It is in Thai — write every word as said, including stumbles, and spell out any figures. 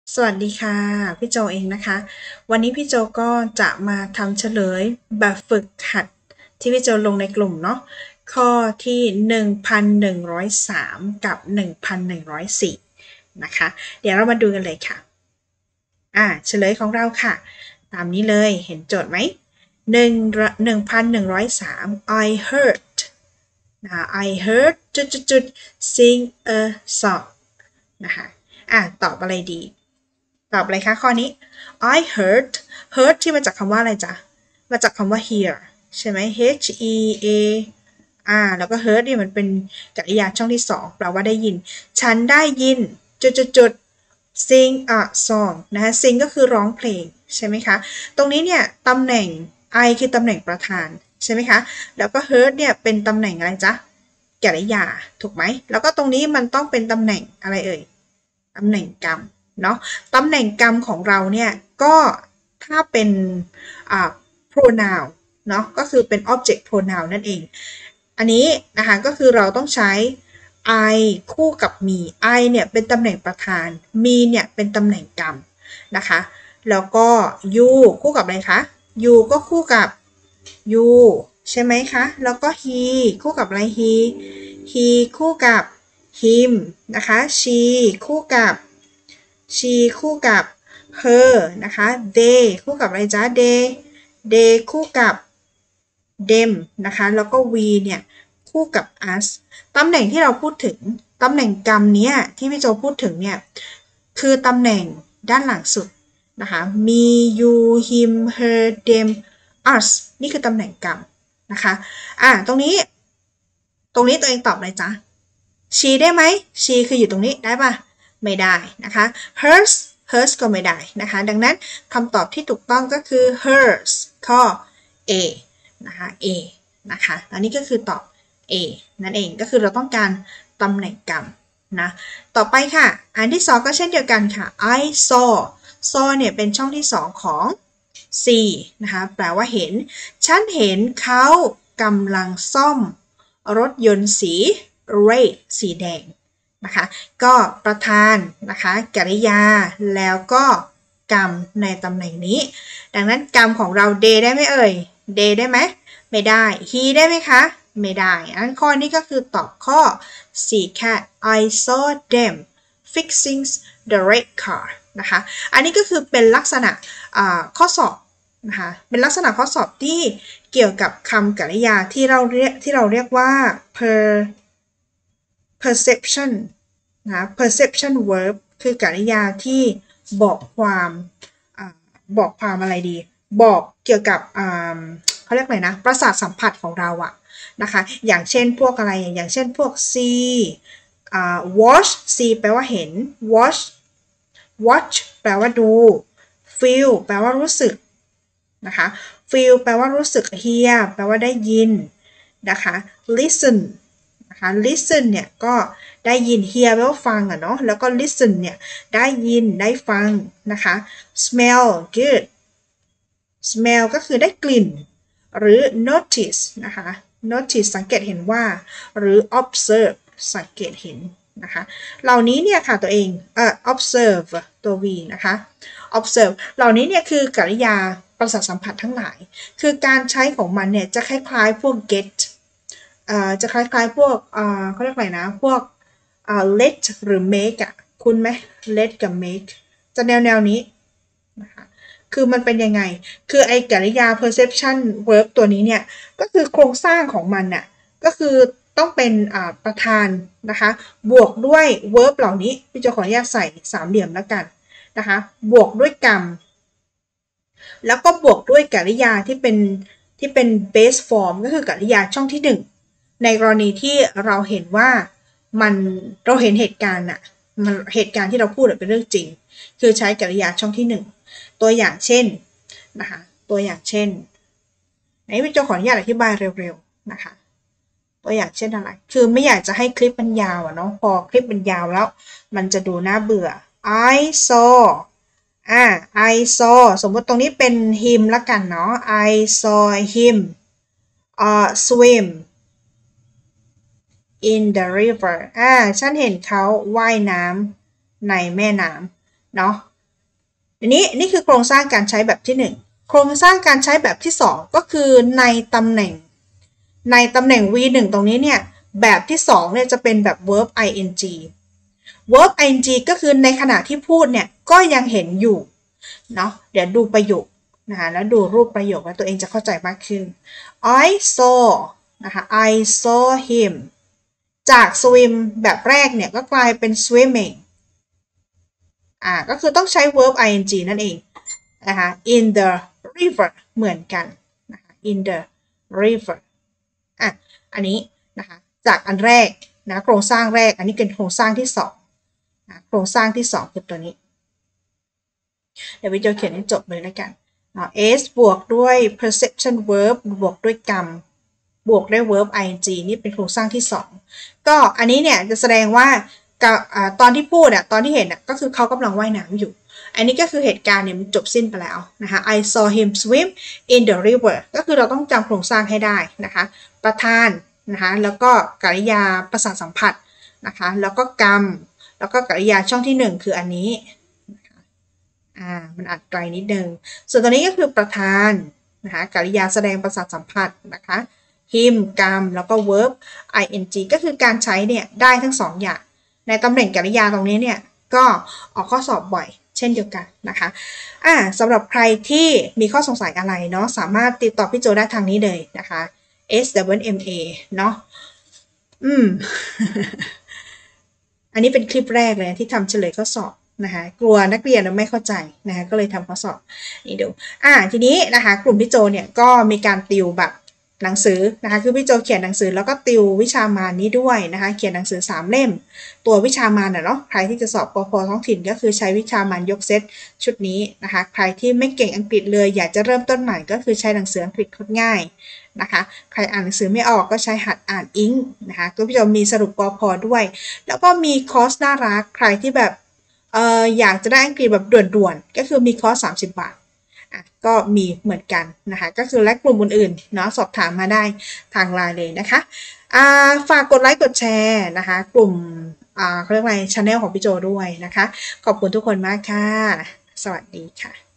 สวัสดีค่ะพี่โจเองนะคะวันนี้พี่โจก็จะมาทำเฉลยแบบฝึกหัดที่พี่โจลงในกลุ่มเนาะข้อที่หนึ่งพันหนึ่งร้อยสามกับหนึ่งพันหนึ่งร้อยสี่นะคะเดี๋ยวเรามาดูกันเลยค่ะอ่าเฉลยของเราค่ะตามนี้เลยเห็นโจทย์ไหมหนึ่งหนึ่งพันหนึ่งร้อยสาม I heard นะ I heard จุดจุดจุด sing a song นะคะอ่ะตอบอะไรดีตอบอะไรคะข้อนี้ I heard heard ที่มาจากคำว่าอะไรจ๊ะมาจากคำว่า hear ใช่ไหม H E A อ่าแล้วก็ heard เนี่ยมันเป็นกริยาช่องที่สองแปลว่าได้ยินฉันได้ยินจุดจุดจุด sing a song นะคะ sing ก็คือร้องเพลงใช่ไหมคะตรงนี้เนี่ยตำแหน่ง I คือตำแหน่งประธานใช่ไหมคะแล้วก็ heard เนี่ยเป็นตำแหน่งอะไรจ๊ะกริยาถูกไหมแล้วก็ตรงนี้มันต้องเป็นตำแหน่งอะไรเอ่ยตำแหน่งกรรมเนาะตำแหน่งกรรมของเราเนี่ยก็ถ้าเป็นอ่า pronoun เนาะก็คือเป็น object pronoun นั่นเองอันนี้นะคะก็คือเราต้องใช้ I คู่กับ me I เนี่ยเป็นตำแหน่งประธาน me เนี่ยเป็นตำแหน่งกรรมนะคะแล้วก็ you คู่กับอะไรคะ you ก็คู่กับ you ใช่ไหมคะแล้วก็ he คู่กับอะไร he he คู่กับ him นะคะ she คู่กับ she คู่กับ her นะคะ they คู่กับอะไรจ๊ะ they they คู่กับ them นะคะแล้วก็ we เนี่ยคู่กับ us ตำแหน่งที่เราพูดถึงตำแหน่งกรรมเนี้ยที่พี่โจพูดถึงเนี่ยคือตำแหน่งด้านหลังสุดนะคะ me you him her them us นี่คือตำแหน่งกรรมนะคะอ่ะตรงนี้ตรงนี้ตัวเองตอบอะไรจ๊ะ she ได้ไหม she คืออยู่ตรงนี้ได้ปะไม่ได้นะคะ hers hers ก็ไม่ได้นะคะดังนั้นคำตอบที่ถูกต้องก็คือ hers ข้อ A นะคะ A นะคะอันนี้ก็คือตอบ A นั่นเองก็คือเราต้องการตำแหน่งกรรมนะต่อไปค่ะอันที่สองก็เช่นเดียวกันค่ะ I saw saw เนี่ยเป็นช่องที่สองของ see นะคะแปลว่าเห็นฉันเห็นเขากำลังซ่อมรถยนต์สี red สีแดงนะคะก็ประธานนะคะกริยาแล้วก็กรรมในตำแหน่งนี้ดังนั้นกรรมของเรา day ได้ไหมเอ่ย day ได้ไหมไม่ได้ he ได้ไหมคะไม่ได้อันข้อนี้ก็คือตอบข้อ สี่ ค่ะ I saw them fixing the red car นะคะอันนี้ก็คือเป็นลักษณะข้อสอบนะคะเป็นลักษณะข้อสอบที่เกี่ยวกับคำกริยาที่เราเรียกที่เราเรียกว่า per perception นะ perception verb คือกริยาที่บอกความอบอกความอะไรดีบอกเกี่ยวกับเขาเรียกอะไรนะประสาทสัมผัสของเราอะนะคะอย่างเช่นพวกอะไรอย่างเช่นพวก see watch see แปลว่าเห็น watch watch แปลว่าดู feel แปลว่ารู้สึกนะคะ feel แปลว่ารู้สึก hear แปลว่าได้ยินนะคะ listen นะคะ listen เนี่ยก็ได้ยิน hear แปลว่าฟังอะเนาะแล้วก็ listen เนี่ยได้ยินได้ฟังนะคะ smell good smell ก็คือได้กลิ่นหรือ notice นะคะ notice สังเกตเห็นว่าหรือ observe สังเกตเห็นนะคะเหล่านี้เนี่ยค่ะตัวเองเอ่อ observe ตัว v นะคะ observe เหล่านี้เนี่ยคือกริยาประสาทสัมผัสทั้งหลายคือการใช้ของมันเนี่ยจะคล้ายๆพวก get เอ่อจะคล้ายๆพวกเอ่อเขาเรียกอะไรนะพวกเอ่อ let หรือ make อ่ะคุณไหม let กับ make จะแนวแนวนี้นะคะคือมันเป็นยังไงคือไอ้กริยา perception verb ตัวนี้เนี่ยก็คือโครงสร้างของมันน่ะก็คือต้องเป็นประธานนะคะบวกด้วย verb เหล่านี้พี่จะขออนุญาตใส่สามเหลี่ยมแล้วกันนะคะบวกด้วยกรรมแล้วก็บวกด้วยกริยาที่เป็นที่เป็น base form ก็คือกริยาช่องที่หนึ่งในกรณีที่เราเห็นว่ามันเราเห็นเหตุการณ์อะมันเหตุการณ์ที่เราพูดเป็นเรื่องจริงคือใช้กริยาช่องที่หนึ่งตัวอย่างเช่นนะคะตัวอย่างเช่นไหนพี่จะขออนุญาตอธิบายเร็วๆนะคะตัวอย่างเช่นอะไรคือไม่อยากจะให้คลิปมันยาวอะเนาะพอคลิปมันยาวแล้วมันจะดูน่าเบื่อ I saw อ่า I saw สมมติตรงนี้เป็น him ละกันเนาะ I saw him uh, swim in the river อ่าฉันเห็นเขาว่ายน้ำในแม่น้ำเนาะอันนี้นี่คือโครงสร้างการใช้แบบที่หนึ่งโครงสร้างการใช้แบบที่สองก็คือในตำแหน่งในตำแหน่ง วี หนึ่ง ตรงนี้เนี่ยแบบที่สองเนี่ยจะเป็นแบบ verb ing verb ing ก็คือในขณะที่พูดเนี่ยก็ยังเห็นอยู่เนาะเดี๋ยวดูประโยคนะคะแล้วดูรูปประโยคแล้วตัวเองจะเข้าใจมากขึ้น I saw นะคะ I saw him จาก swim แบบแรกเนี่ยก็กลายเป็น swimming อ่าก็คือต้องใช้ verb ing นั่นเองนะคะ in the river เหมือนกันนะคะ in the river อ่ะอันนี้นะคะจากอันแรกนะโครงสร้างแรกอันนี้เป็นโครงสร้างที่สองนะโครงสร้างที่สองคือตัวนี้เดี๋ยววิดีโอเขียนให้จบเลยแล้วกัน s บวกด้วย perception verb บวกด้วยกรรมบวกด้วย verb ing นี่เป็นโครงสร้างที่สองก็อันนี้เนี่ยจะแสดงว่าตอนที่พูดอะตอนที่เห็นอะก็คือเขากำลังว่ายน้ำอยู่อันนี้ก็คือเหตุการณ์เนี่ยมันจบสิ้นไปแล้วนะคะ I saw him swim in the river ก็คือเราต้องจำโครงสร้างให้ได้นะคะประธานนะคะแล้วก็กริยาประสาทสัมผัสนะคะแล้วก็กรรมแล้วก็กริยาช่องที่หนึ่งคืออันนี้นะคะอ่ามันอัดไกลนิดนึงส่วนตัวนี้ก็คือประธานนะคะกริยาแสดงประสาทสัมผัสนะคะ him กรรมแล้วก็ verb ing ก็คือการใช้เนี่ยได้ทั้งสองอย่างในตำแหน่งกริยาตรงนี้เนี่ยก็ออกข้อสอบบ่อยเช่นเดียวกันนะคะอ่าสำหรับใครที่มีข้อสงสัยอะไรเนาะสามารถติดต่อพี่โจได้ทางนี้เลยนะคะ S W M A เนาะอืม อันนี้เป็นคลิปแรกเลยที่ทำเฉลยข้อสอบนะคะกลัวนักเรียนไม่เข้าใจนะคะก็เลยทำข้อสอบนี่ดูอ่าทีนี้นะคะกลุ่มพี่โจเนี่ยก็มีการติวแบบหนังสือนะคะคือพี่โจเขียนหนังสือแล้วก็ติววิชามารนี้ด้วยนะคะเขียนหนังสือสามเล่มตัววิชามารเนาะใครที่จะสอบปพท้องถิ่นก็คือใช้วิชามารยกเซตชุดนี้นะคะใครที่ไม่เก่งอังกฤษเลยอยากจะเริ่มต้นใหม่ก็คือใช้หนังสืออังกฤษง่ายนะคะใครอ่านหนังสือไม่ออกก็ใช้หัดอ่านอิงนะคะก็พี่โจมีสรุปปพด้วยแล้วก็มีคอร์สน่ารักใครที่แบบเอ่ออยากจะได้อังกฤษแบบด่วนๆก็คือมีคอร์สสามสิบบาทอ่ะก็มีเหมือนกันนะคะก็คือและกลุ่มอื่นๆเนาะสอบถามมาได้ทางไลน์เลยนะคะอ่าฝากกดไลค์กดแชร์นะคะกลุ่มอ่าเขาเรียกว่าชาแนลของพี่โจด้วยนะคะขอบคุณทุกคนมากค่ะสวัสดีค่ะ